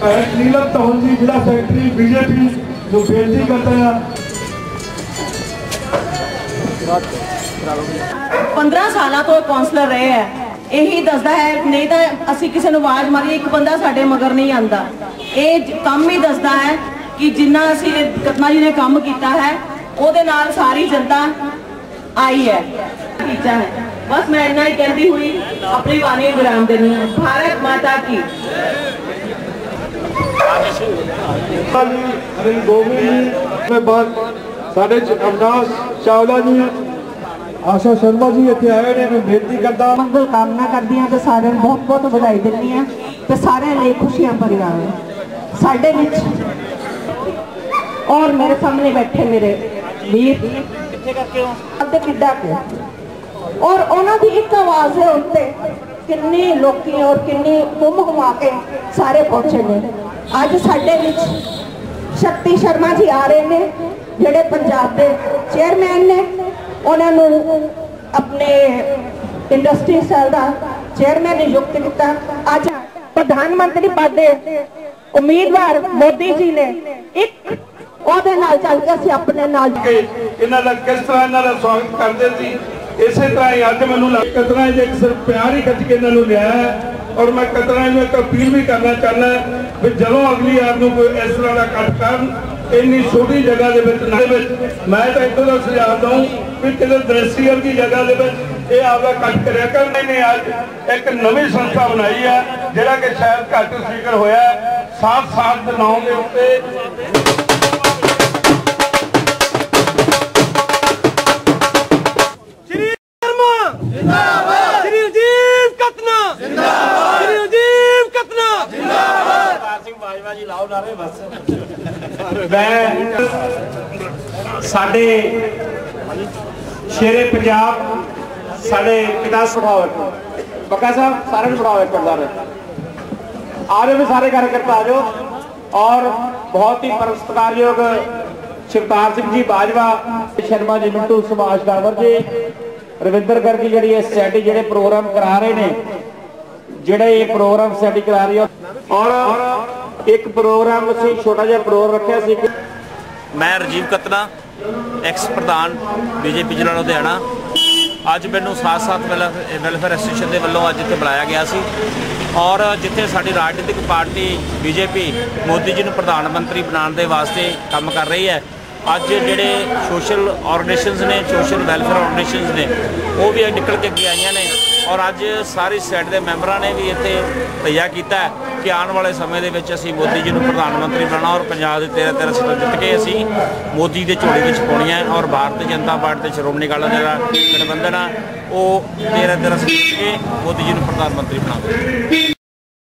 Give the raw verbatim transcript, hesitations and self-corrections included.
नीलम तौल जी जिला secretary BJP जो बेनती करते हैं। पंद्रह साल तो कौंसलर रहे हैं, यही दसदा है, नहीं तो असी किसी को आवाज मारी एक बंदा साडे मगर नहीं आता। ये काम ही दसदा है कि जिन्ना असी कतना जी ने काम किया है ਉਹਦੇ ਨਾਲ सारी जनता आई है। टीचा है बस मैं इतना ही कहती हुई अपनी वाणी विराम देनी है। भारत माता की अविनाश चावला जी आशा शर्मा जी इतने आए ने, मैं बेनती करता मंगल कामना करदी हां ते सारे बहुत बहुत बधाई दिंदी हां ते सारे लिए खुशियां भरिया साडे विच और मेरे सामने बैठे मेरे वीर किड्डा के और उन्हां दी एक आवाज़ है उत्ते किन्नी लोकी और किन्नी घुम घुमा के सारे पहुंचे ने। अज साडे विच शक्ति शर्मा जी आ रहे ने जिहड़े पंजाब दे चेयरमैन ने, उन्होंने अपने इंडस्ट्री सैल का चेयरमैन नियुक्त किया। अज प्रधानमंत्री पद के उम्मीदवार मोदी जी ने एक ओहदे नाल चल के असीं अपने नाल इन्हां दा किस तरह इन्हां दा स्वागत करदे सी, इसे तरह ही अज मैनूं कतरा एक सिर्फ प्यार ही खच के इन्हां नूं लिया है। और मैं कतरा नूं एक अपील भी करना चाहना भी जदों अगली यार नूं कोई इस तरह का कट करन इन्नी छोटी जगह दे विच ना विच मैं तो इधर का सुझाव दूं भी किसी दृष्टि वर्गी जगह दे विच ये आपका कट करिया कर। नहीं अज एक नवी संस्था बनाई है जिहड़ा कि शायद घट स्वीकार होया साथ साथ नाम के उत्ते साडे शेरे पंजाब साडे पिता सुभाव बक्का साहब सारे सुभाव करदार आ रहे भी सारे कार्यकर्ता आ जाओ। और बहुत ही परम सत्कारयोग शिवतार सिंह जी बाजवा, शर्मा जी, मिंटू, सुभाष डावर जी, रविंदर गर्ग जी जी सोसाइटी जो प्रोग्राम करा रहे ने, जोड़े ये प्रोग्राम सोसाइटी करा रही है। और एक प्रोग्राम असीं छोटा जिहा प्रोग्राम रखा सी। मैं राजीव कतना एक्स प्रधान बीजेपी जिला लुधियाना, अज मैनू साथ साथ वैलफेयर एसोसीएशन के वालों अज इत्थे बुलाया गया सी। और जिथे साडी राजनीतिक पार्टी बीजेपी मोदी जी नूं प्रधानमंत्री बनाने के वास्ते काम कर रही है, अज जिहड़े सोशल ऑर्गेनाइजेशंस ने, सोशल वैलफेयर ऑर्गेनाइजेशंस ने, वो भी निकल के अगे आईयां ने। और अज सारी सोसाइटी के मैंबरां ने भी इत्थे तैयार किया कि आने वाले समय दे विच असीं मोदी जी नूं प्रधानमंत्री बनाना और पंजाब दे तेरह तेरह सीटां जित के असीं मोदी के झोली विच पाउणीआं और भारतीय जनता पार्टी ते श्रोमणी अकाली दल दा गठबंधन आ वो तेरह तेरह सीट जित के मोदी जी नूं प्रधानमंत्री बनावे।